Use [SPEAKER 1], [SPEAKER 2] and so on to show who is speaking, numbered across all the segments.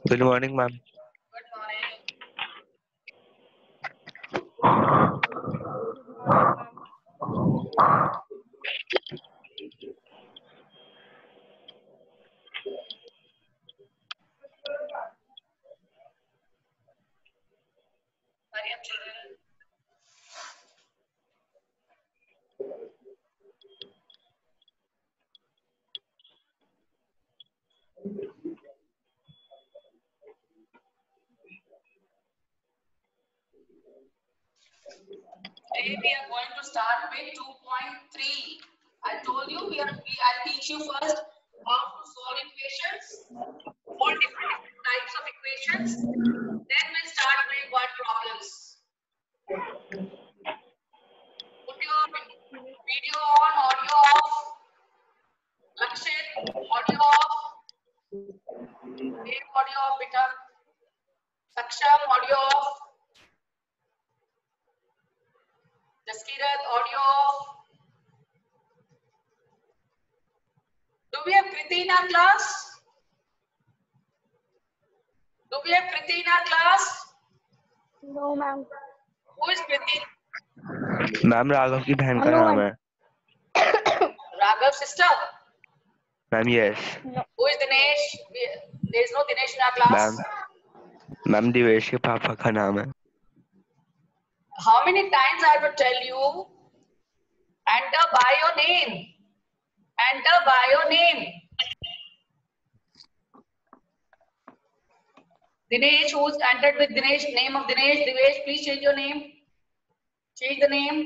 [SPEAKER 1] Good morning, ma'am.
[SPEAKER 2] Good morning. Hurry up, children. Today we are going to start with 2.3. I told you I'll teach you first how to solve equations, four different types of equations. Then we'll start doing word problems. Put your video on, audio off. Lakshit, audio off. Dev, audio off, beta. Saksham, audio off. Jaskirat, audio off. Do we have Kriti in our class? Do we have Kriti in our class?
[SPEAKER 3] No, ma'am.
[SPEAKER 2] Who is Kriti?
[SPEAKER 1] Ma'am Raghav की बहन का
[SPEAKER 3] No,
[SPEAKER 1] नाम
[SPEAKER 3] ma'am.
[SPEAKER 1] है
[SPEAKER 2] Raghav sister.
[SPEAKER 1] Ma'am. Yes
[SPEAKER 2] Who is Dinesh? There is no Dinesh in our class.
[SPEAKER 1] Ma'am Divesh के पापा का नाम है.
[SPEAKER 2] How many times I have to tell you? Enter by your name. Enter by your name. Dinesh, who's entered with Dinesh? Name of Dinesh. Divesh, please change your name. Change the name.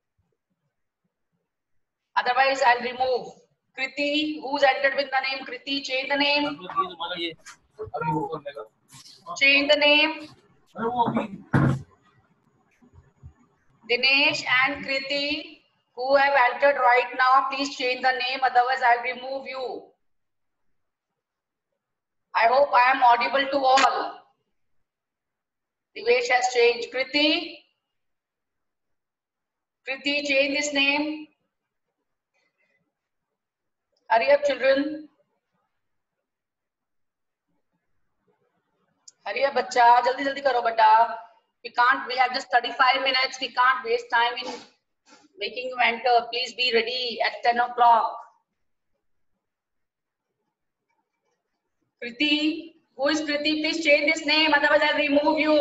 [SPEAKER 2] Otherwise, I'll remove. Kriti, who's entered with the name Kriti? Change the name. Change the name. Dinesh and Kriti, who have entered right now, please change the name. Otherwise, I'll remove you. I hope I am audible to all. Divesh has changed. Kriti, change this name. Hurry up, children. Hurry up, bacha. Jaldi jaldi karo, bata. We have just 35 minutes. We can't waste time in making you enter. Please be ready at 10 o'clock. Kriti, who is Kriti? Please change this name. Otherwise, I'll remove you.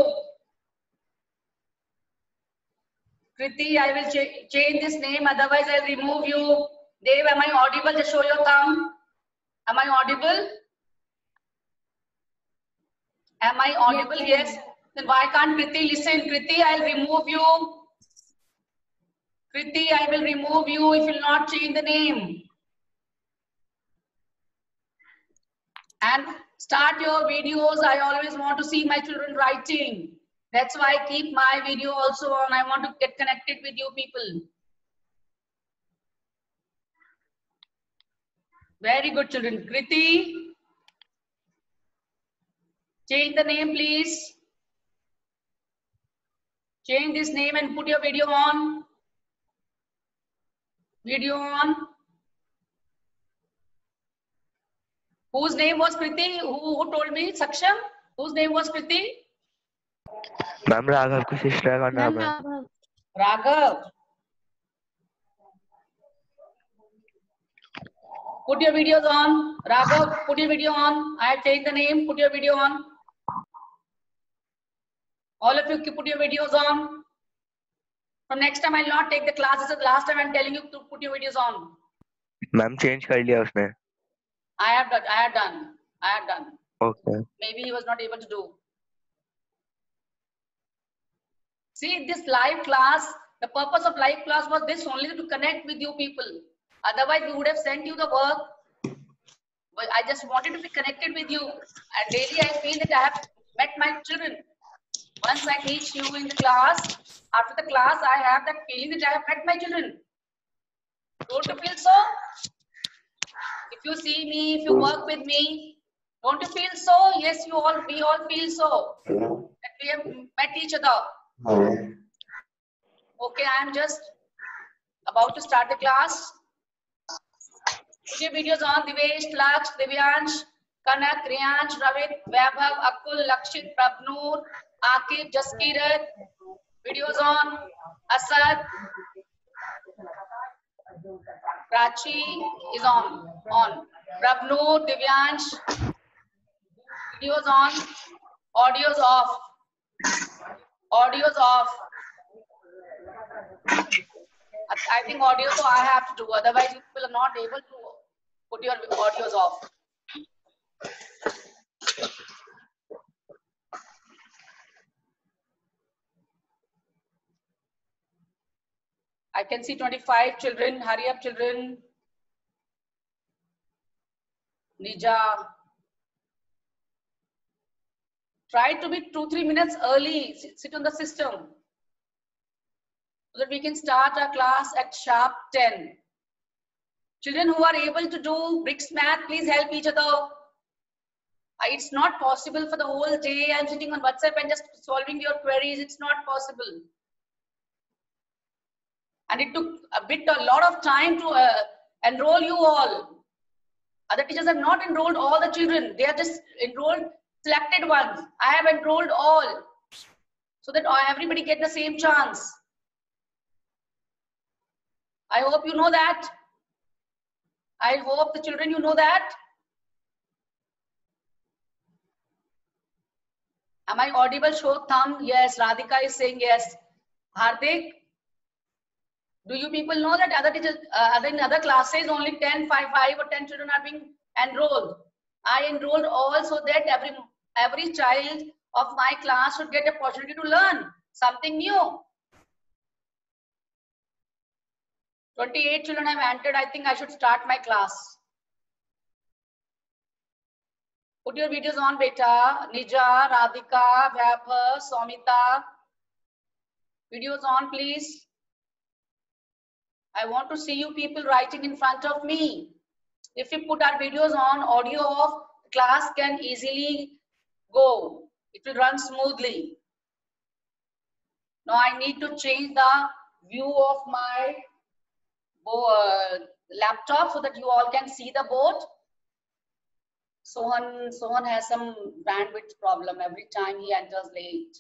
[SPEAKER 2] Kriti, I will change this name. Otherwise, I'll remove you. Dev, am I audible? Just show your thumb. Am I audible? Am I audible? Yes. Then why can't Kriti listen? Kriti, I'll remove you. Kriti, I will remove you if you will not change the name. And start your videos. I always want to see my children writing. That's why I keep my video also on. I want to get connected with you people. Very good, children. Kriti, change the name, please. Change this name and put your video on. Video on. Whose name was Kriti? Who told me? Saksham? Whose name was Kriti?
[SPEAKER 1] Ma'am Raghav की sister का नाम है.
[SPEAKER 2] Raghav. Put your videos on. Raghav, put your video on. I have changed the name. Put your video on. All of you put your videos on. From next time, I'll not take the classes. Last time, I'm telling you to put your videos on.
[SPEAKER 1] Ma'am change कर लिया उसने.
[SPEAKER 2] I have done.
[SPEAKER 1] Okay.
[SPEAKER 2] Maybe he was not able to do. See, this live class, the purpose of live class was this only, to connect with you people. Otherwise, we would have sent you the work. But I just wanted to be connected with you. And daily, I feel that I have met my children. Once I teach you in the class, after the class, I have that feeling that I have met my children. Don't you feel so? If you see me, if you work with me, don't you feel so? Yes, we all feel so. That we have met each other. Okay, I am just about to start the class. Put your videos on, Divesh, Laksh, Divyansh. Kanak, Riyansh, Ravit, Vaibhav, Akul, Lakshit, Prabnoor, Akib, Jaskirat. Videos on. Asad. Prachi is on. Prabnoor, Divyansh. Videos on. Audio's off. Audio's off. I think audio so I have to do. Otherwise, you people are not able to put your audios off. I can see 25 children. Hurry up, children. Nija. Try to be 2-3 minutes early. Sit on the system. So that we can start our class at sharp 10. Children who are able to do bricks math, please help each other. It's not possible for the whole day. I'm sitting on WhatsApp and just solving your queries. It's not possible. And it took a lot of time to enroll you all. Other teachers have not enrolled all the children. They have just enrolled selected ones. I have enrolled all so that everybody get the same chance. I hope you know that. I hope the children, you know that. Am I audible? Show thumb. Yes. Radhika is saying yes. Hardik, do you people know that other teachers, in other classes, only 5 or 10 children are being enrolled? I enrolled all so that every child of my class should get the opportunity to learn something new. 28 children have entered. I think I should start my class. Put your videos on, beta. Nija, Radhika, Vaibhav, Somita. Videos on, please. I want to see you people writing in front of me. If we put our videos on, audio off, class can easily go. It will run smoothly. Now I need to change the view of my laptop so that you all can see the board. Sohan has some bandwidth problem every time he enters late.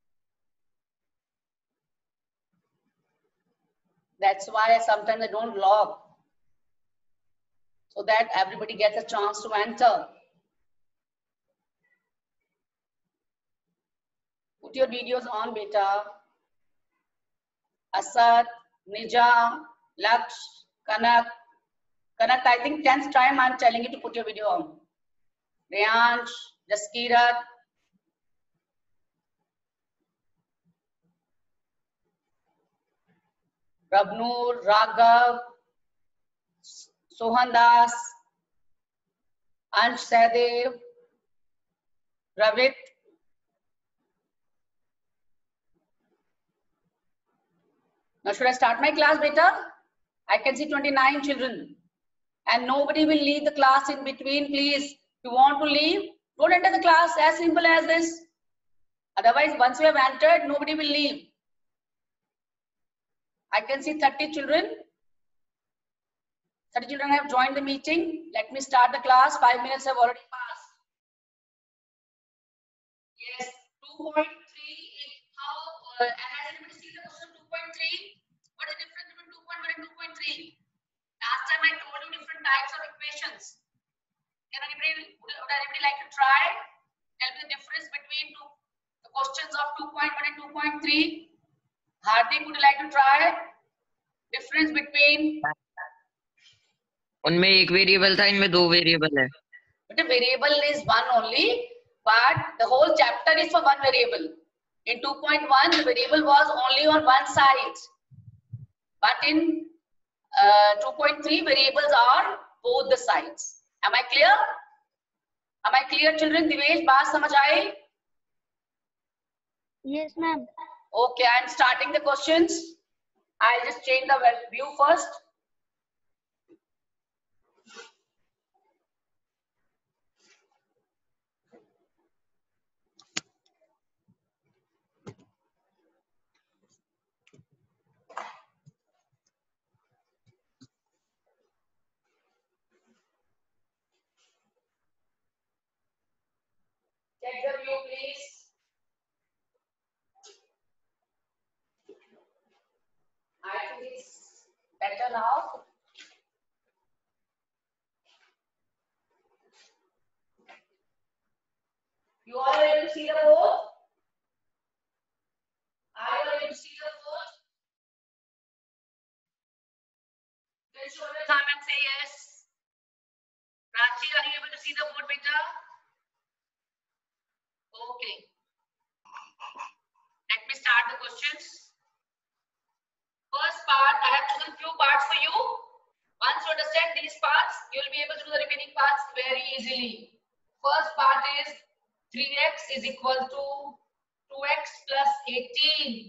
[SPEAKER 2] That's why sometimes I don't log, so that everybody gets a chance to enter. Put your videos on, beta. Asad, Nija, Laksh, Kanak. Kanak, I think 10th time I'm telling you to put your video on. Riyansh, Jaskirat. Prabnoor, Raghav, Sohan Das, Ansh Sadev, Ravit. Now should I start my class, beta? I can see 29 children and nobody will leave the class in between. Please, if you want to leave, don't enter the class, as simple as this. Otherwise, once you have entered, nobody will leave. I can see 30 children. 30 children have joined the meeting. Let me start the class. 5 minutes have already passed. Yes, 2.3. How, and has anybody seen the question 2.3? What is the difference between 2.1 and 2.3? Last time I told you different types of equations. Would anybody like to try? Tell me the difference between the questions of 2.1 and 2.3. Hardik, would you like to try? Difference between?
[SPEAKER 4] उनमें एक variable था, इनमें दो variable है.
[SPEAKER 2] But the variable is one only, but the whole chapter is for one variable. In 2.1, the variable was only on one side, but in 2.3, variables are both the sides. Am I clear? Am I clear, children? Divesh, baat samajh aayi?
[SPEAKER 3] Yes, ma'am.
[SPEAKER 2] Okay, I'm starting the questions. I'll just change the view first. Check the view, please. I think it's better now. You all are able to see the board? Are you able to see the board? Then show your thumb and say yes. Prachi, are you able to see the board, beta? Okay. Let me start the questions. First part, I have chosen few parts for you. Once you understand these parts, you will be able to do the remaining parts very easily. First part is 3x is equal to 2x plus 18.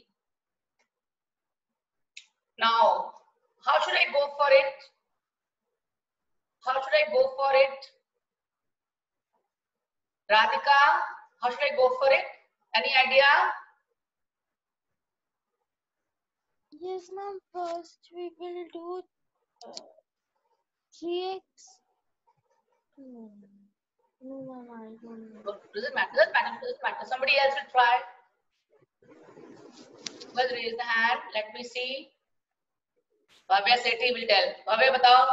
[SPEAKER 2] Now, how should I go for it? How should I go for it? Radhika, how should I go for it? Any idea?
[SPEAKER 3] Yes, ma'am. First, we will do 3x. No, ma'am, I don't know.
[SPEAKER 2] Doesn't matter, doesn't matter, doesn't matter. Somebody else will try. Well, raise the hand. Let me see. Bhavya Sethi will tell. Bhavya, batao.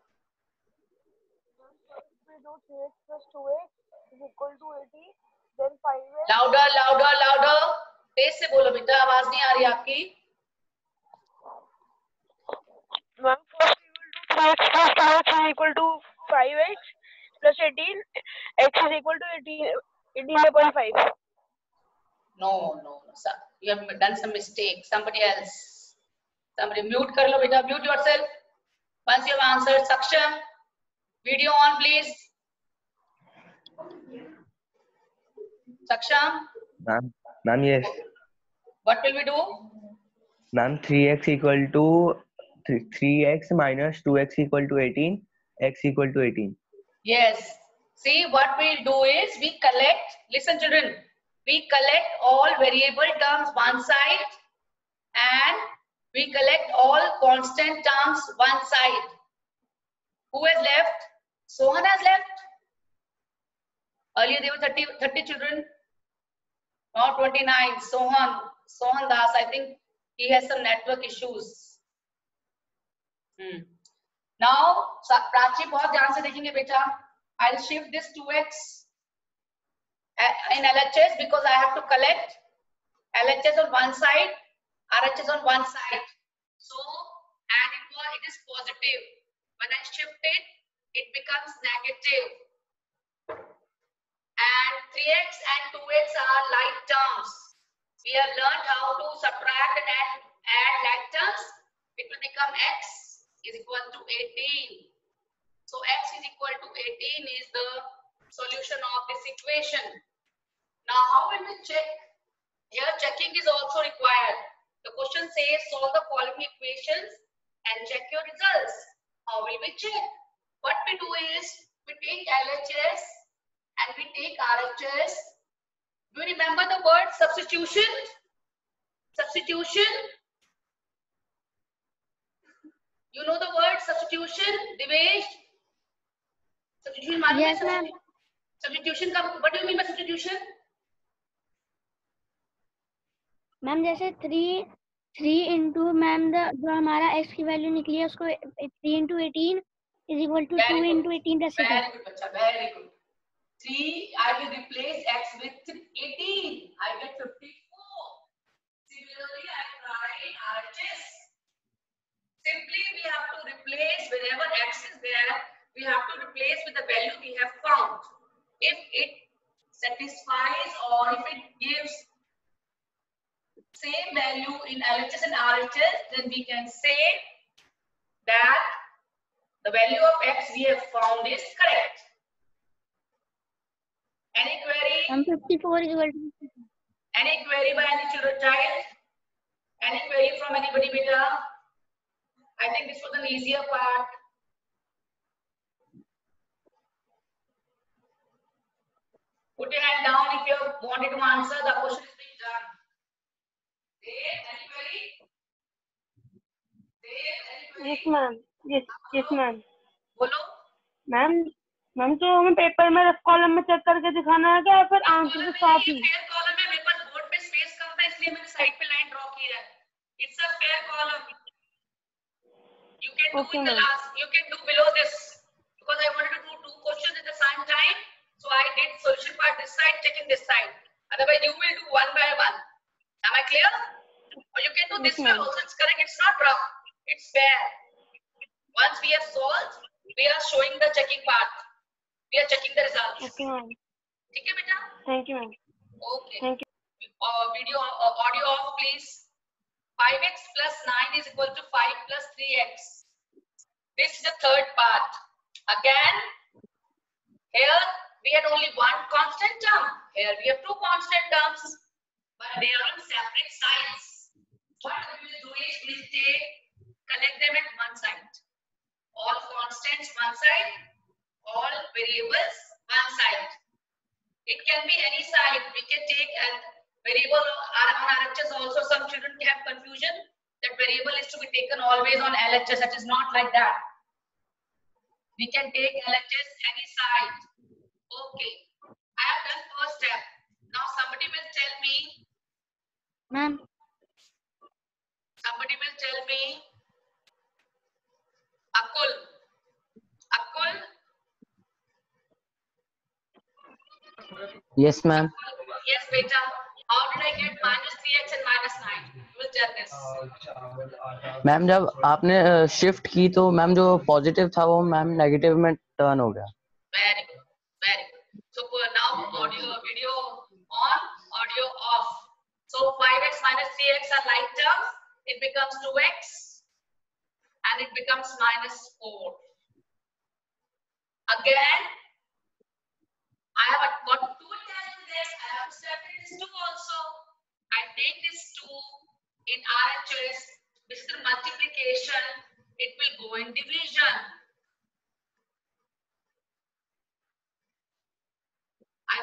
[SPEAKER 3] We do 3x plus 2x is equal to 80. Then 5x.
[SPEAKER 2] Louder, louder, louder. तेज से बोलो बेटा, आवाज नहीं आ रही आपकी.
[SPEAKER 3] Ma'am, first we will do 3x plus 2x is equal to 5x plus 18. X is equal to 18.5.
[SPEAKER 2] No. You have done some mistake. Somebody else. Somebody mute kar lo beta. Mute yourself. Once you have answered, Saksham, video on please. Saksham.
[SPEAKER 1] Ma'am, yes.
[SPEAKER 2] What will we do?
[SPEAKER 1] Ma'am, 3x equal to 3x minus 2x equal to 18. X equal to 18.
[SPEAKER 2] Yes. See, what we'll do is we collect. Listen, children. We collect all variable terms one side and we collect all constant terms one side. Who has left? Sohan has left. Earlier there were 30 children. Now 29. Sohan Das. I think he has some network issues. Now, Prachi, बहुत ध्यान से देखेंगे बेटा. I'll shift this 2x in LHS because I have to collect LHS on one side, RHS on one side. So, and it is positive. When I shift it, it becomes negative. And 3x and 2x are like terms. We have learned how to subtract and add like terms. It will become x is equal to 18. So x is equal to 18 is the solution of this equation. Now how will we check? Here checking is also required. The question says solve the following equations and check your results. How will we check? What we do is we take LHS and we take RHS. Do you remember the word substitution? Substitution. You know the word substitution, Divesh? Substitution.
[SPEAKER 3] Yes, ma'am.
[SPEAKER 2] Substitution. What do you mean by substitution?
[SPEAKER 3] Ma'am जैसे 3 into ma'am जो हमारा x की value निकली है उसको 3 into 18 is equal to 2 into 18 plus 6.
[SPEAKER 2] Very good, bacha. Very good. 3, I will replace x with 18. I get 54. Similarly, I write RHS. Simply, we have to replace wherever x is there. We have to replace with the value we have found. If it satisfies or if it gives same value in LHS and RHS, then we can say that the value of x we have found is correct. Any query?
[SPEAKER 3] 54 is equal to.
[SPEAKER 2] Any query by any children child? Any query from anybody, beta? I think this was an easier part. Put your hand down if you wanted to answer. The question is being done. Any query?
[SPEAKER 3] Yes, ma'am. Yes, ma'am.
[SPEAKER 2] Bolo.
[SPEAKER 3] Ma'am,
[SPEAKER 5] ma'am तो हमें paper में rough column में check करके दिखाना है क्या, फिर answer के साथ ही?
[SPEAKER 2] फेयर कॉलम है, मेरे पास बोर्ड पे स्पेस कम था इसलिए मैंने साइड पे लाइन ड्रॉ की है. It's a fair column. You can do
[SPEAKER 5] Okay,
[SPEAKER 2] in the
[SPEAKER 5] ma'am.
[SPEAKER 2] last, you can do below this because I wanted to do two questions at the same time. So I did solution part this side, checking this side. Otherwise, you will do one by one. Am I clear? Or you can do this way also. It's correct. It's not rough. It's fair. Once we have solved, we are showing the checking part. We are checking the results.
[SPEAKER 5] Okay, ma'am.
[SPEAKER 2] ठीक है बेटा?
[SPEAKER 5] Thank you, ma'am.
[SPEAKER 2] Okay.
[SPEAKER 5] Thank you.
[SPEAKER 2] Video audio off, please. 5x plus 9 is equal to 5 plus 3x. This is the third part. Again, here we had only one constant term. Here we have two constant terms, but they are on separate sides. What we will do is we will collect them at one side. All constants one side, all variables one side. It can be any side. We can take a variable on RHS also. Some children have confusion that variable is to be taken always on LHS. It is not like that. We can take LHS any side. Okay. I have done first step. Now somebody will tell me.
[SPEAKER 3] Ma'am.
[SPEAKER 2] Somebody will tell me. Akul. Akul.
[SPEAKER 6] Yes, ma'am.
[SPEAKER 2] Yes, beta. How did I get minus 3x and minus 9? You will tell this.
[SPEAKER 6] Ma'am जब आपने shift की तो ma'am जो positive था वो ma'am negative में turn हो गया.
[SPEAKER 2] Very good. Very good. So now audio, video on, audio off. So 5x minus 3x are like terms. It becomes 2x and it becomes minus 4. Again, I have got two attached to this. I have to separate this 2 also. I take this 2 in RHS. This is the multiplication. It will go in division. I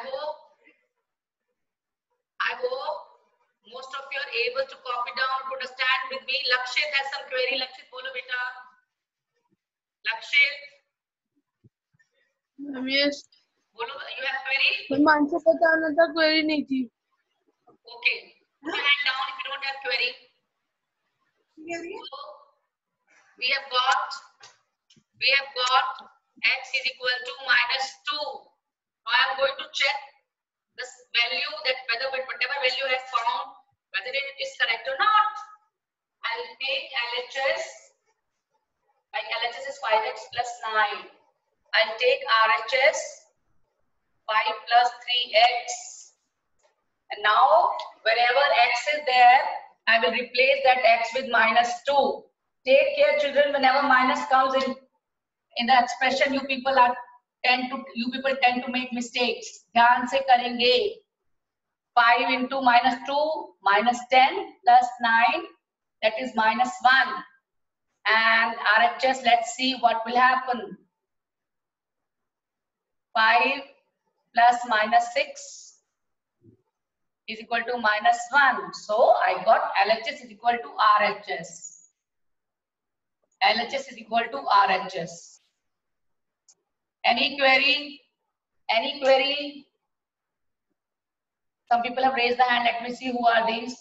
[SPEAKER 2] hope most of you are able to copy down to understand with me. Lakshit has some query. Lakshit, bolo beta. Lakshit.
[SPEAKER 5] Yes.
[SPEAKER 2] Bolo, you have query?
[SPEAKER 5] मान से पता ना था, query नहीं थी.
[SPEAKER 2] Okay. Put your hand down if you don't have query. So, we have got x is equal to minus 2. Now I am going to check this value, that whatever value I have found, whether it is correct or not. I will take LHS. Like LHS is 5x plus 9. I'll take RHS 5 plus 3x. And now wherever x is there, I will replace that x with minus 2. Take care, children, whenever minus comes in the expression, you people tend to make mistakes. ध्यान से करेंगे. 5 into minus 2, minus 10 plus 9, that is minus 1. And RHS, let's see what will happen. 5 plus minus 6 is equal to minus 1. So I got LHS is equal to RHS. LHS is equal to RHS. Any query? Any query? Some people have raised the hand. Let me see who are these.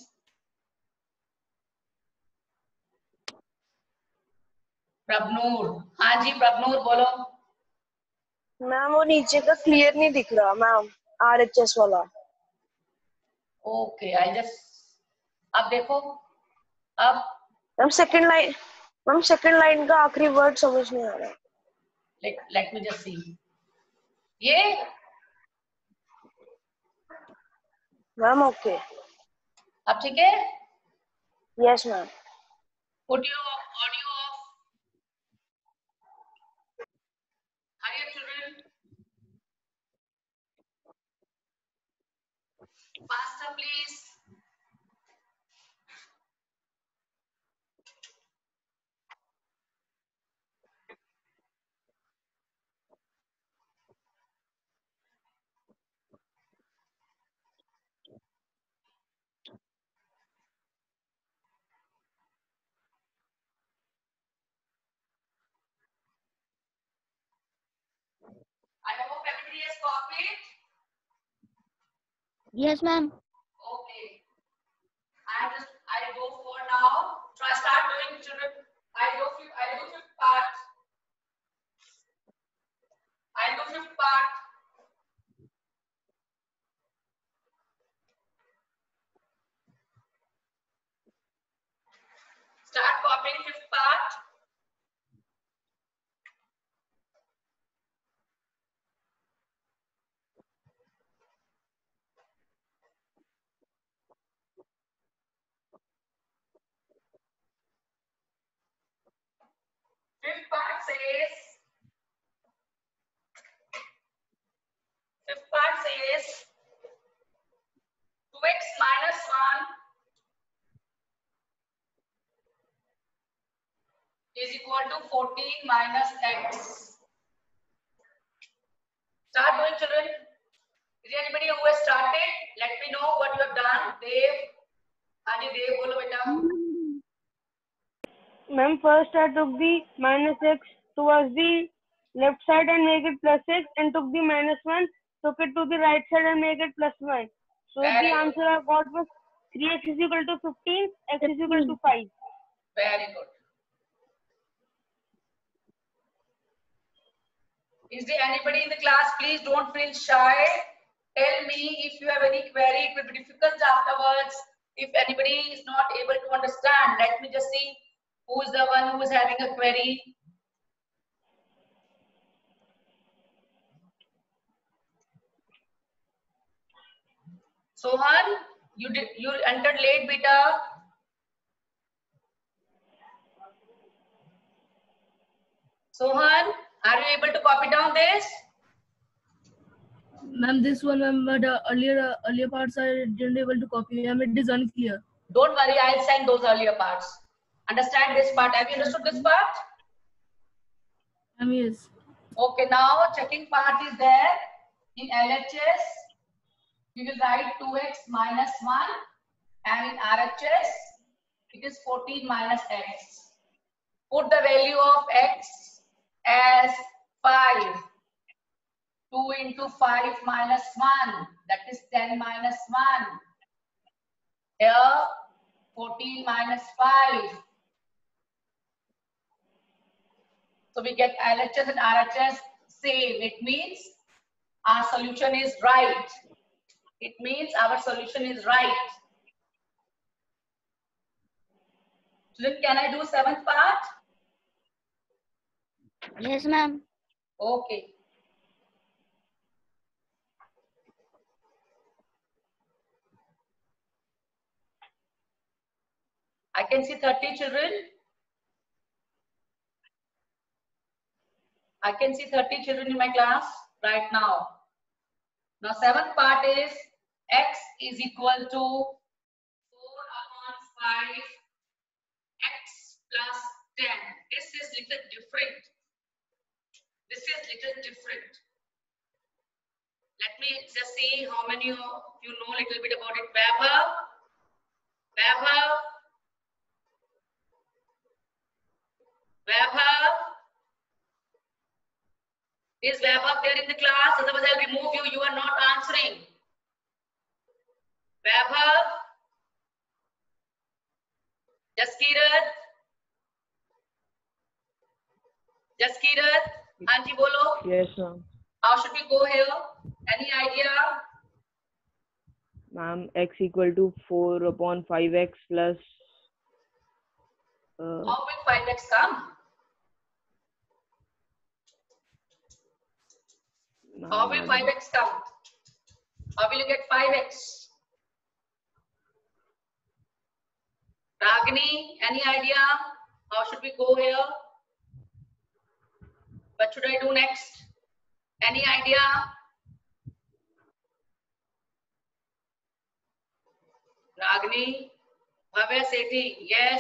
[SPEAKER 2] Prabhnoor. हाँ जी प्रभनूर बोलो.
[SPEAKER 7] Ma'am वो नीचे का clear नहीं दिख रहा ma'am, RHS वाला.
[SPEAKER 2] Okay I just, अब देखो, अब
[SPEAKER 7] मैम सेकंड लाइन का आखिरी वर्ड समझ नहीं आ रहा.
[SPEAKER 2] Let me just see. ये
[SPEAKER 7] मैम ओके.
[SPEAKER 2] अब ठीक है.
[SPEAKER 7] Yes ma'am.
[SPEAKER 2] Put your audio off. Hurry up, children. Faster, please. it?
[SPEAKER 3] Yes, ma'am.
[SPEAKER 2] Okay. I go for now. Start doing children. I do fifth part. Start copying fifth part. Fifth part says 2x minus 1 is equal to 14 minus x. Start doing, children. Is there anybody who has started? Let me know what you have done. Dev. Haji Dev, bolo beta.
[SPEAKER 5] Ma'am, first I took the minus x towards the left side and make it plus x, and took the minus 1, took it to the right side and make it plus 1. So
[SPEAKER 2] Very
[SPEAKER 5] the
[SPEAKER 2] good.
[SPEAKER 5] answer I got was 3x is equal to 15, x is equal to 5.
[SPEAKER 2] Very good. Is there anybody in the class? Please don't feel shy. Tell me if you have any query. It will be difficult afterwards. If anybody is not able to understand, let me just see who is the one who is having a query. Sohan, you entered late, beta. Sohan, are you able to copy down this?
[SPEAKER 8] Ma'am, this one, ma'am, but earlier parts I didn't able to copy. Ma'am, it is unclear.
[SPEAKER 2] Don't worry, I'll send those earlier parts. Understand this part? Have you understood this part?
[SPEAKER 8] Yes.
[SPEAKER 2] Okay, now checking part is there. In LHS, we will write 2x minus 1, and in RHS, it is 14 minus x. Put the value of x as 5. 2 into 5 minus 1, that is 10 minus 1. Here, 14 minus 5. So we get LHS and RHS same. It means our solution is right. It means our solution is right. Children, can I do 7th part?
[SPEAKER 3] Yes, ma'am.
[SPEAKER 2] Okay. I can see 30 children. I can see 30 children in my class right now. Now 7th part is x is equal to 4 upon 5 x plus 10. This is little different. Let me just see how many of you know a little bit about it. Vaibhav. Is Vaibhav there in the class? Otherwise I'll remove you. You are not answering. Vaibhav. Jaskirat. Anji bolo.
[SPEAKER 7] Yes, ma'am.
[SPEAKER 2] How should we go here? Any idea?
[SPEAKER 7] Ma'am, x equal to 4 upon 5x plus.
[SPEAKER 2] How will 5x come? How will 5x come? How will you get 5x? Ragini, any idea? How should we go here? What should I do next? Any idea? Ragini, Bhavya Sethi, yes.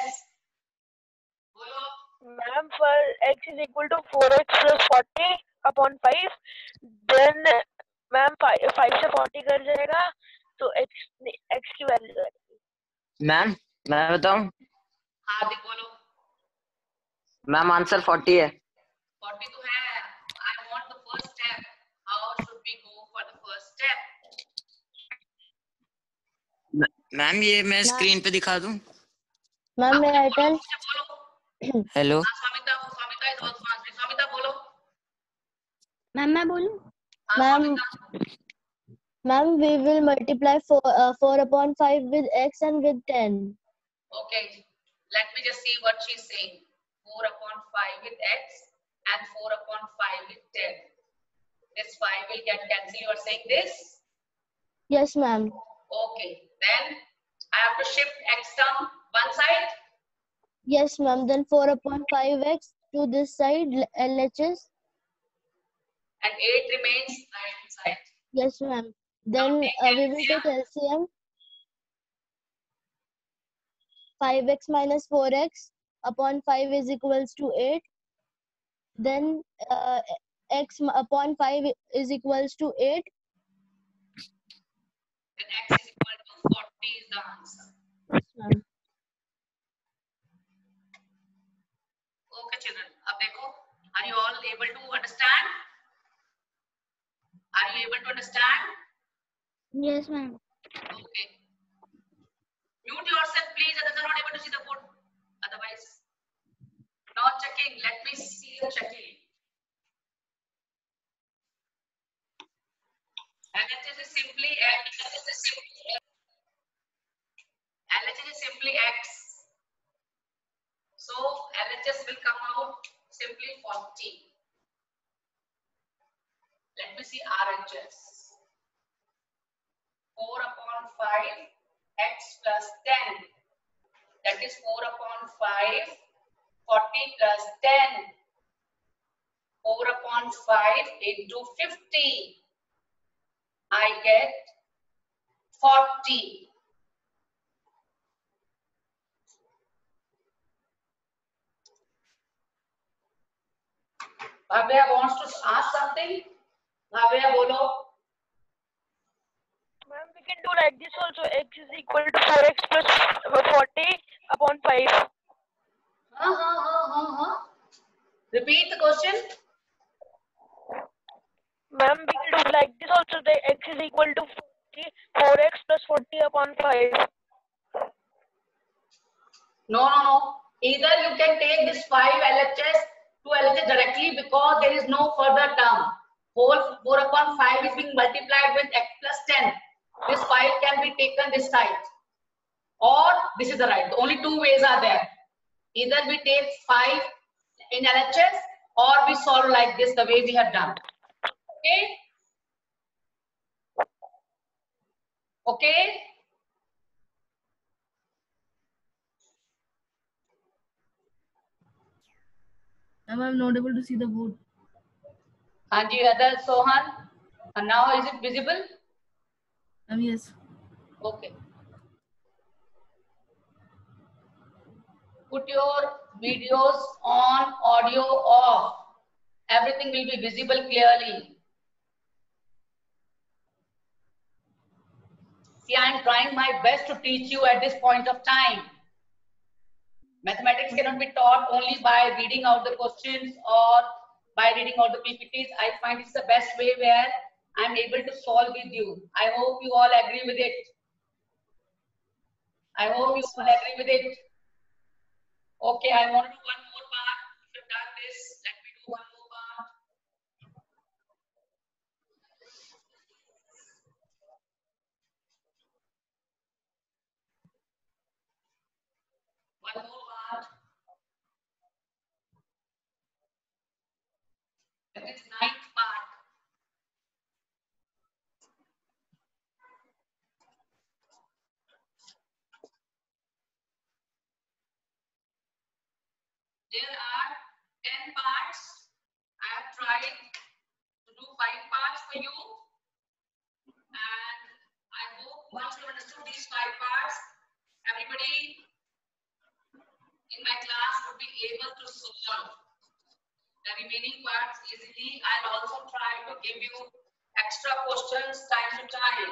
[SPEAKER 2] Bolo.
[SPEAKER 7] Ma'am, for x is equal to 4x plus 40 upon 5, then ma'am 5 से 40 कर जाएगा तो x की value आएगी.
[SPEAKER 6] Ma'am मैं बताऊं?
[SPEAKER 2] हार्दिक बोलो.
[SPEAKER 6] Ma'am answer 40 है.
[SPEAKER 2] 40 तो है. I want the first step. How should we go for
[SPEAKER 4] ma'am ये मैं स्क्रीन पे दिखा दूं?
[SPEAKER 3] मैम मैं
[SPEAKER 2] बोलो,
[SPEAKER 3] आइटल
[SPEAKER 2] मुझे बोलो।
[SPEAKER 4] हेलो
[SPEAKER 2] हाँ, Swamita is also answering. Swamita बोलो।
[SPEAKER 3] मैम मैं बोलूं?
[SPEAKER 2] हाँ,
[SPEAKER 3] ma'am
[SPEAKER 2] Swamita.
[SPEAKER 3] Ma'am we will multiply 4 upon 5 with x and with 10.
[SPEAKER 2] Okay, let me just see what she's saying. 4 upon 5 with x and 4 upon 5 with 10. This 5 will get cancelled. You are saying this?
[SPEAKER 3] Yes ma'am.
[SPEAKER 2] Okay, then I have to shift x term one side.
[SPEAKER 3] Yes ma'am, then 4 upon 5x to this side LHS.
[SPEAKER 2] And 8 remains right hand side.
[SPEAKER 3] Yes ma'am. Then we will take LCM. 5x minus 4x upon 5 is equals to 8. Then x upon 5 is equals to 8.
[SPEAKER 2] Then x is equal to 40 is the answer.
[SPEAKER 3] Yes ma'am.
[SPEAKER 2] Okay children, अब देखो, are you all able to understand? Are you able to understand?
[SPEAKER 3] Yes ma'am.
[SPEAKER 2] Okay. Mute yourself please, others are not able to see the board. Otherwise, not checking. Let me see the checking. LHS is simply x. LHS is simply x. So LHS will come out simply 40. Let me see RHS. 4 upon 5 x plus 10. That is 4 upon 5, 40 plus 10. 4 upon 5 into 50. I get 40. Bhavya wants to ask something. Bhavya, bolo.
[SPEAKER 7] Ma'am, we can do like this also. X is equal to 4x plus 40 upon 5.
[SPEAKER 2] Repeat the question.
[SPEAKER 7] Ma'am, we can do like this also. The x is equal to 4x plus 40 upon 5.
[SPEAKER 2] No. Either you can take this 5 LHS to LHS directly because there is no further term. Whole 4 upon 5 is being multiplied with x plus 10. This 5 can be taken this side. Or this is the right. The only two ways are there. Either we take 5 in LHS or we solve like this the way we have done. Okay? Okay?
[SPEAKER 8] I'm not able to see the board.
[SPEAKER 2] Hanji, other Sohan. And now is it visible?
[SPEAKER 8] Yes.
[SPEAKER 2] Okay. Put your videos on, audio off. Everything will be visible clearly. See, I am trying my best to teach you at this point of time. Mathematics cannot be taught only by reading out the questions or by reading out the PPTs. I find it's the best way where I am able to solve with you. I hope you all agree with it. I hope you all agree with it. Okay, I want to do one more part. If you've done this, let me do one more part. One more part. That is ninth part. There are 10 parts. I have tried to do 5 parts for you. And I hope once you understood these 5 parts, everybody in my class would be able to solve the remaining parts easily. I'll also try to give you extra questions time to time.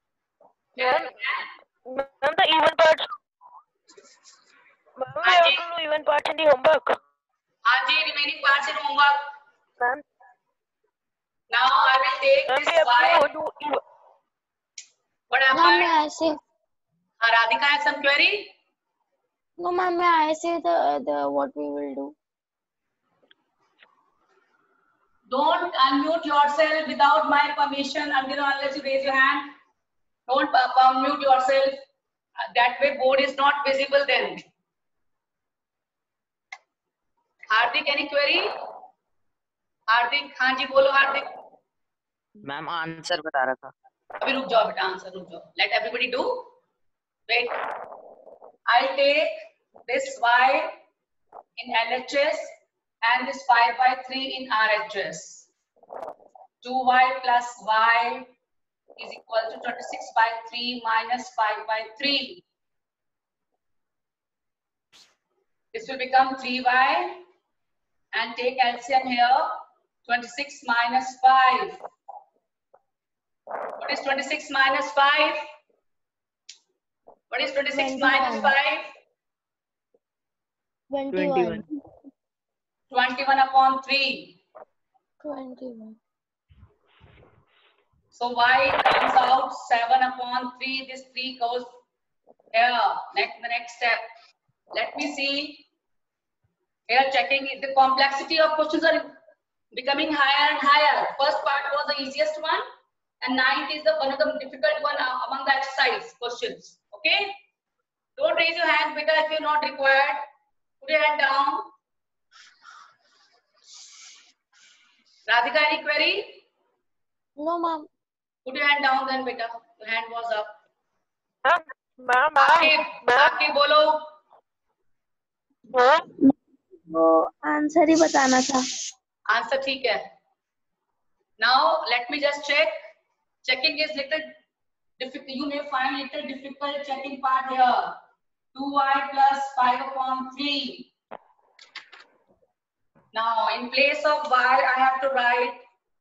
[SPEAKER 7] Ma'am, the even parts. Ma'am, we have to do even parts in the homework.
[SPEAKER 2] Hanji, remaining parts in homework.
[SPEAKER 7] Ma'am.
[SPEAKER 2] Now I will take
[SPEAKER 7] Ma'am,
[SPEAKER 2] this
[SPEAKER 7] we have
[SPEAKER 2] file.
[SPEAKER 7] to do.
[SPEAKER 2] What happened? Radhika has some query?
[SPEAKER 3] No, ma'am, may I say the what we will do?
[SPEAKER 2] Don't unmute yourself without my permission unless you raise your hand. Don't unmute yourself. That way board is not visible then. Hardik, any query? Hardik, हाँ जी बोलो Hardik.
[SPEAKER 6] Ma'am answer बता रहा था.
[SPEAKER 2] अभी रुक जाओ बेटा, answer रुक जाओ. Let everybody do. Wait. I'll take this y in LHS and this 5/3 in RHS. 2y plus y is equal to 26/3 minus 5/3. This will become 3y and take LCM here. 26 minus 5. What is 26 minus 5? What is 26 minus 5?
[SPEAKER 3] 21.
[SPEAKER 2] 21 upon 3.
[SPEAKER 3] 21.
[SPEAKER 2] So y comes out 7 upon 3. This 3 goes here. The next step. Let me see. Here checking if the complexity of questions are becoming higher and higher. First part was the easiest one, and 9th is one of the difficult one among the exercise questions. Okay? Don't raise your hand, beta, if you're not required. Put your hand down. Radhika, any query?
[SPEAKER 3] No, ma'am.
[SPEAKER 2] Put your hand down then, beta. Your hand was up.
[SPEAKER 7] Ma'am,
[SPEAKER 2] Aake bolo.
[SPEAKER 3] वो answer ही बताना था.
[SPEAKER 2] Answer ठीक है. Now let me just check. Checking is little difficult. You may find little difficult checking part here. 2y plus 5 upon 3. Now in place of y, I have to write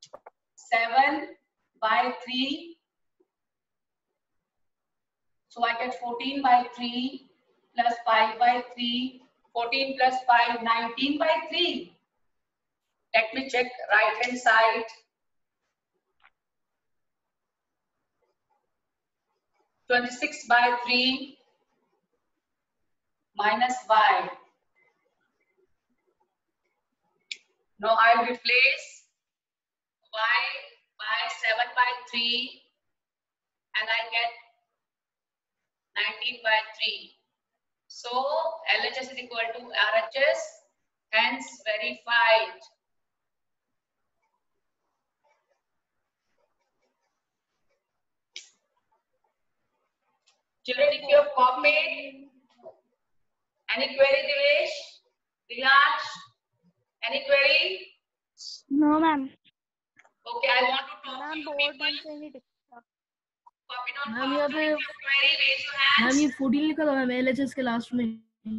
[SPEAKER 2] 7/3. So I get 14/3 plus 5/3. 14 plus 5, 19/3. Let me check right hand side. 26/3 minus y. Now I'll replace y by 7/3 and I get 19/3. So LHS is equal to RHS, hence verified. Children, if you have copied, any query, Devesh? Diyash? Any query?
[SPEAKER 3] No, ma'am.
[SPEAKER 2] Okay, I want to talk to you people. Copy not
[SPEAKER 8] Ma'am, यहाँ पे
[SPEAKER 2] query, raise your hands.
[SPEAKER 8] Ma'am ये 14 लिखा था ma'am LHS के last में.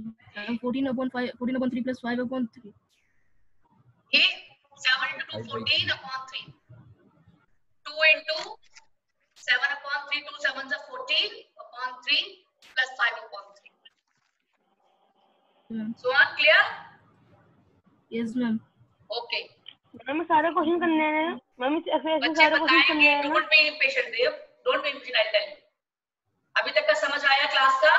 [SPEAKER 8] 14/3 plus 5/3.
[SPEAKER 2] Okay, 7 into 2, 14 upon 3. 2 into 7 upon 3, 2 7s are 14 upon 3 plus 5 upon 3. So on, clear?
[SPEAKER 8] Yes, ma'am.
[SPEAKER 2] Okay.
[SPEAKER 5] Ma'am सारे question करने हैं. मैम ऐसे ऐसे
[SPEAKER 2] बच्चे
[SPEAKER 5] सारे क्वेश्चन करने
[SPEAKER 2] बताएंगे.
[SPEAKER 5] हैं.
[SPEAKER 2] Don't be impatient, Dev. Don't be impatient, I'll tell you. अभी तक का समझ आया क्लास का?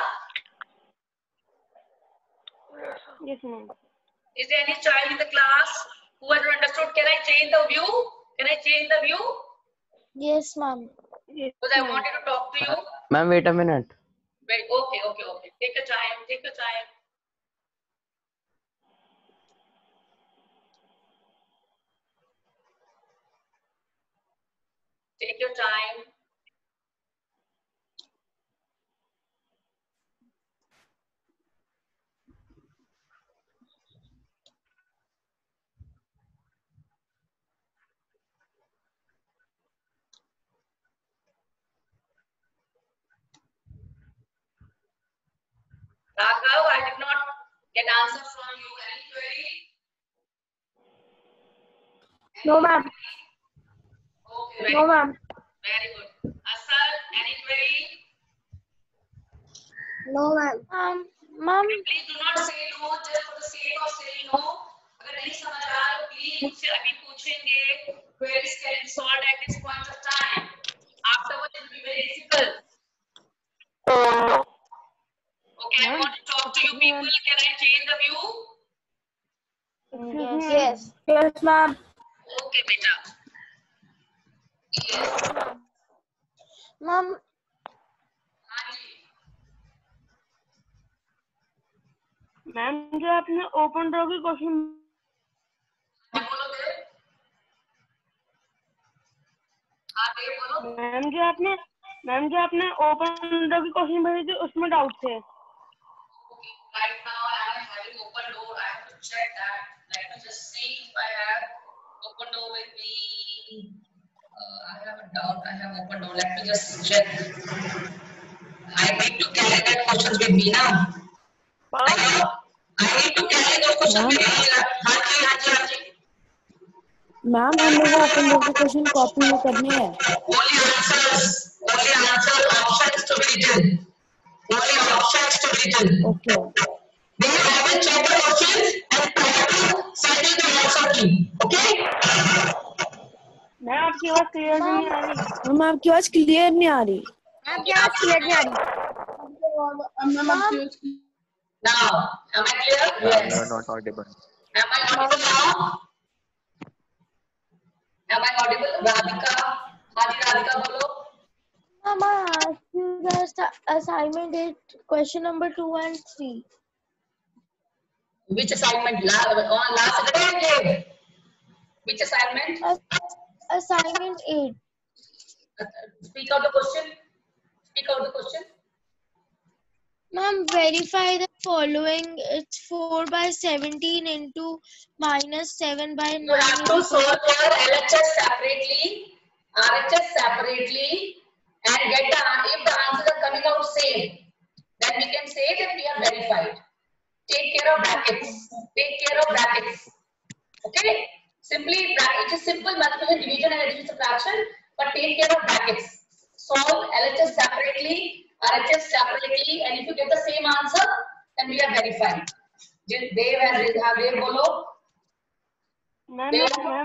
[SPEAKER 5] Yes, ma'am.
[SPEAKER 2] Is there any child in the class who has understood? Can I change the view? Can I change the view?
[SPEAKER 3] Yes, ma'am.
[SPEAKER 5] Yes,
[SPEAKER 2] Because I wanted to talk to you.
[SPEAKER 6] Ma'am wait a minute.
[SPEAKER 2] Wait, okay. Take your time. Take your time. Take your time. Raghav, I did not get answer from you. Any query?
[SPEAKER 5] No, ma'am.
[SPEAKER 2] Okay,
[SPEAKER 5] No, ma'am.
[SPEAKER 2] very good. Asal, any query?
[SPEAKER 3] No, ma'am. Ma'am.
[SPEAKER 2] Please do not say no just for the sake of saying no. अगर नहीं समझ आ रहा तो please मुझसे अभी पूछेंगे. Queries can be solved at this point of time. Afterwards it will be very difficult. Full, can I change the view?
[SPEAKER 3] Yes.
[SPEAKER 5] Yes, ma'am.
[SPEAKER 2] Okay, beta. Yes.
[SPEAKER 3] Ma'am,
[SPEAKER 5] ma'am जो आपने ओपन ड्रॉ की question
[SPEAKER 2] बोलो दे। हाँ दे बोलो।
[SPEAKER 5] Ma'am जो आपने open draw की question भरी थी उसमें डाउट थे.
[SPEAKER 2] Okay, right now I am having open door. I have to check that. Let me just see if I have open door with me. I have a doubt. I have open door. Let me just check. I need to carry that questions with me now. I need to carry those questions with me. हाँ जी.
[SPEAKER 8] Ma'am हम लोग open book के question copy करने हैं.
[SPEAKER 2] Only answers, options to be written. Only options to be written.
[SPEAKER 8] Okay.
[SPEAKER 2] They always check the questions and try to send you the answer key. Okay?
[SPEAKER 5] Ma'am आपकी आवाज clear नहीं आ रही.
[SPEAKER 8] Ma'am आपकी आवाज clear नहीं आ रही.
[SPEAKER 7] आपकी आवाज क्लियर नहीं आ रही.
[SPEAKER 2] Now, am I clear?
[SPEAKER 1] You
[SPEAKER 2] Yes.
[SPEAKER 1] are not audible.
[SPEAKER 2] Am I audible now? Am I audible? Radhika. Hadi Radhika, bolo.
[SPEAKER 3] ma'am, I asked you the assignment is question number 2 and 3.
[SPEAKER 2] Which assignment? Last Saturday? Which assignment?
[SPEAKER 3] Assignment 8.
[SPEAKER 2] Speak out the question. Speak out the question.
[SPEAKER 3] Ma'am, verify the following. It's 4 by 17 into minus 7 by 9.
[SPEAKER 2] You have to solve your LHS separately, RHS separately, and get the if the answers are coming out same, then we can say that we are verified. Take care of brackets. Take care of brackets. Okay? Simply, it is simple multiplication, division, and addition, subtraction, but take care of brackets. Solve LHS separately, RHS separately, and if you get the same answer, then we are verified. Dev bolo.
[SPEAKER 5] मैंने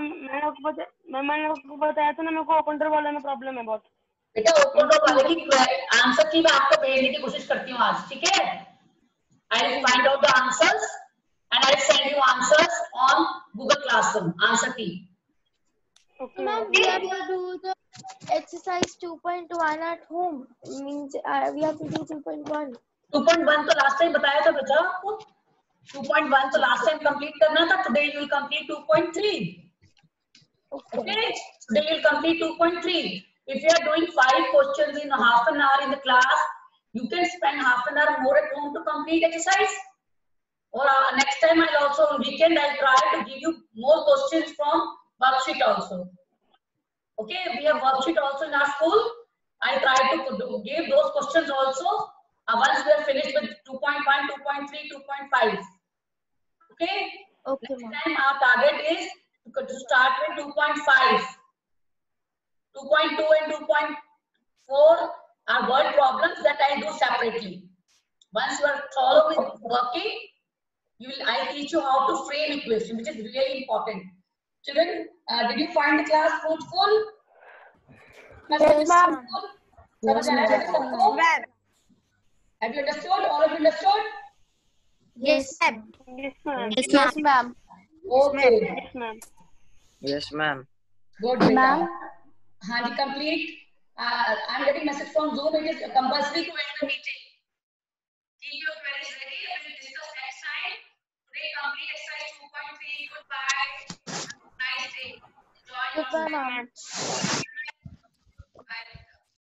[SPEAKER 5] आपको बताया था ना मेरे को open draw वाले में problem है बहुत.
[SPEAKER 2] बेटा ओपन ड्रॉ वाले की आंसर की मैं आपको भेजने की कोशिश करती हूँ आज. ठीक है? I will find out the answers and I will send you answers on Google Classroom. Answer key.
[SPEAKER 5] Okay.
[SPEAKER 3] Ma'am, we have to do the exercise 2.1 at home. Means we have to do 2.1.
[SPEAKER 2] 2.1 तो last time बताया था बेटा आपको. 2.1 तो last time complete करना था. Today you will complete 2.3. Okay? Today you will complete 2.3. If you are doing 5 questions in half an hour in the class, you can spend half an hour more at home to complete exercise. Or next time I'll also on weekend I'll try to give you more questions from worksheet also. Okay, we have worksheet also in our school. I'll try to give those questions also once we are finished with 2.1, 2.3, 2.5. Okay.
[SPEAKER 3] Okay,
[SPEAKER 2] Next
[SPEAKER 3] ma'am.
[SPEAKER 2] time our target is to start with 2.5. 2.2 and 2.4 are word problems that I do separately. Once you are thorough with working, I teach you how to frame equation, which is really important. Children, did you find the class fruitful?
[SPEAKER 3] Yes, ma'am.
[SPEAKER 2] Have you understood? All of you understood?
[SPEAKER 3] Yes, ma'am.
[SPEAKER 5] Yes, ma'am.
[SPEAKER 3] Yes, ma'am.
[SPEAKER 2] Okay.
[SPEAKER 5] Yes, ma'am.
[SPEAKER 6] Yes, ma'am.
[SPEAKER 2] Good.
[SPEAKER 3] Ma'am.
[SPEAKER 2] Hanji, complete. I'm getting message from Zoom. It is compulsory to end the meeting. Keep your queries ready. We will discuss next time. Today, complete exercise 2.3. Goodbye. Have a nice day. Enjoy your
[SPEAKER 3] Goodbye, ma'am.